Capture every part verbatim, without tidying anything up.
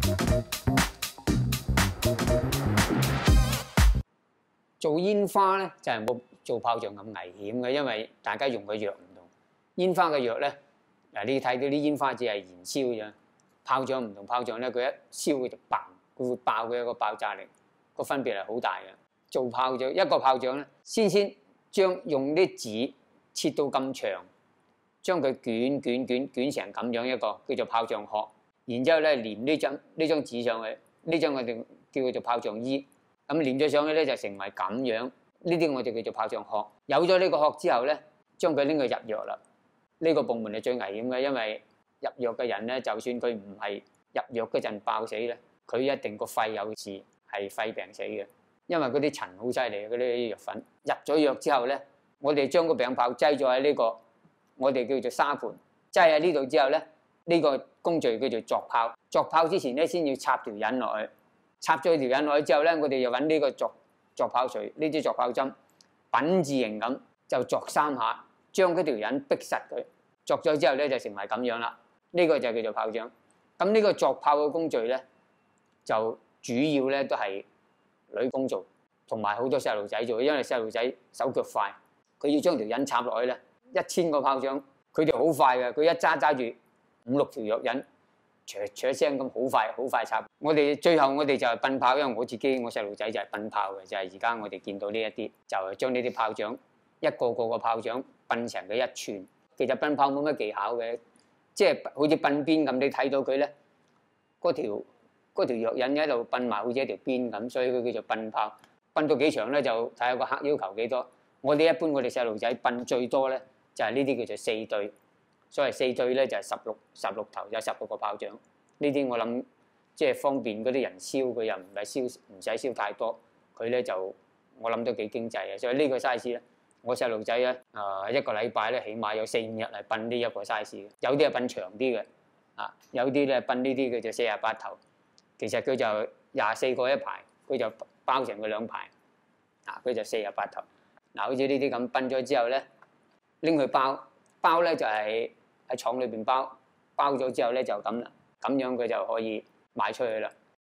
做煙花咧就係冇做炮仗咁危險嘅，因為大家用嘅藥唔同。煙花嘅藥咧，嗱你睇到啲煙花只係燃燒啫，炮仗唔同，炮仗咧佢一燒佢就爆，佢會爆嘅一個爆炸力，個分別係好大嘅。做炮仗一個炮仗咧，先先將用啲紙切到咁長，將佢捲捲捲捲成咁樣一個叫做炮仗殼，然之後咧黏呢張呢張紙上去，呢張我哋叫佢做炮仗衣。咁黏咗上去咧就成為咁樣，呢啲我哋叫做炮仗殼。有咗呢個殼之後咧，將佢拎去入藥啦。呢、這個部門係最危險嘅，因為入藥嘅人咧，就算佢唔係入藥嗰陣爆死咧，佢一定個肺有事，係肺病死嘅。因為嗰啲塵好犀利，嗰啲藥粉入咗藥之後咧，我哋將個餅炮擠咗喺呢個我哋叫做沙盤，擠喺呢度之後咧，呢、這個工序叫做鑿炮。鑿炮之前咧，先要插條引落去。插咗條引落去之後咧，我哋又揾呢個鑿鑿炮錘，呢啲鑿炮針，品字形咁就鑿三下，將嗰條引逼實佢。鑿咗之後咧，就成為咁樣啦。呢、這個就叫做炮仗。咁呢個鑿炮嘅工序咧，就主要咧都係女工做，同埋好多細路仔做，因為細路仔手腳快，佢要將條引插落去咧，一千個炮仗，佢哋好快嘅，佢一揸揸住五六條藥引。唰唰聲咁好快好快插，我哋最後我哋就係噴炮，因為我自己我細路仔就係噴炮嘅，就係而家我哋見到呢一啲，就係將呢啲炮仗一個個個炮仗噴成佢一寸。其實噴炮冇乜技巧嘅，即係好似噴邊咁，你睇到佢咧，嗰條嗰條藥引一路噴埋，好似一條邊咁，所以佢叫做噴炮。噴到幾長咧，就睇下個客要求幾多。我哋一般我哋細路仔噴最多咧，就係呢啲叫做四對。所謂四對咧就係十六十六頭，有十六個炮仗。呢啲我諗即係方便嗰啲人燒，佢又唔係燒唔使燒太多。佢咧就我諗都幾經濟嘅。所以呢個 size 咧，我細路仔咧啊一個禮拜咧起碼有四五日嚟噴呢一個 size 嘅。有啲係噴長啲嘅，啊有啲咧噴呢啲嘅就四十八頭。其實佢就廿四個一排，佢就包成佢兩排。啊，佢就四十八頭。嗱，好似呢啲咁噴咗之後咧，拎去包，包咧就係、是。喺廠裏邊包包咗之後咧就咁啦，咁樣佢就可以賣出去啦。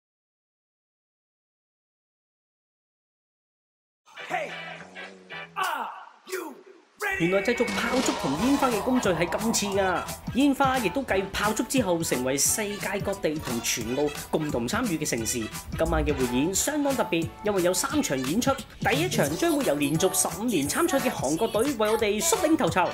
原來製作炮竹同煙花嘅工序係咁似㗎，煙花亦都繼炮竹之後成為世界各地同全澳共同參與嘅盛事。今晚嘅匯演相當特別，因為有三場演出，第一場將會由連續十五年參賽嘅韓國隊為我哋率領頭籌。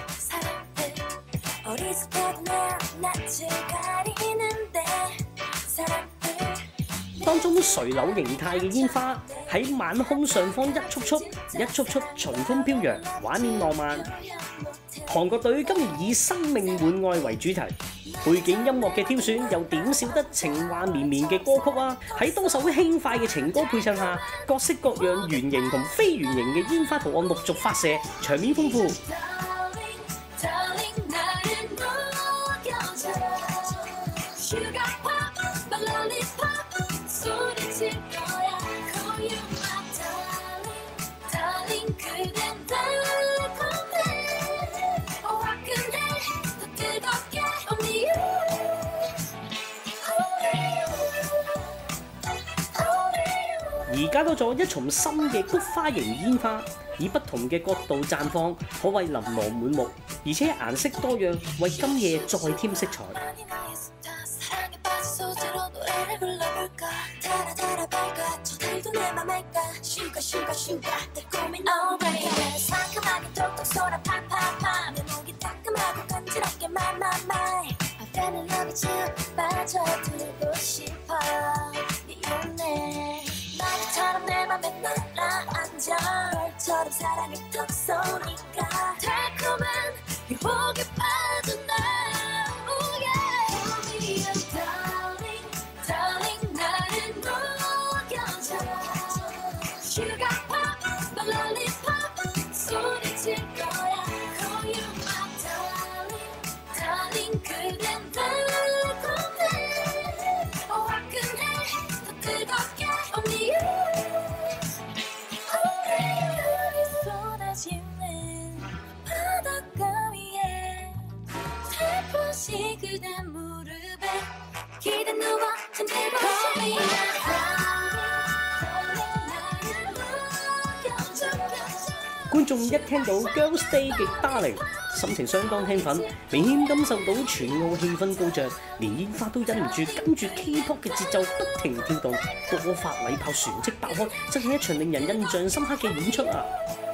當中垂柳形態嘅煙花喺晚空上方一束束、一束束隨風飄揚，畫面浪漫。韓國隊今年以生命滿愛為主題，背景音樂嘅挑選又點少得情話綿綿嘅歌曲啊！喺多首輕快嘅情歌配襯下，各式各樣圓形同非圓形嘅煙花圖案陸續發射，場面豐富。而加多咗一重新嘅菊花形煙花，以不同嘅角度綻放，可謂琳琅滿目，而且顏色多樣，為今夜再添色彩。 觀眾一聽到 Girls Day 嘅 Darling， 心情相當興奮，明顯感受到全澳氣氛高漲，連煙花都忍唔住跟住 K-pop 嘅節奏不停跳動，多發禮炮旋即爆開，真係一場令人印象深刻嘅演出啊！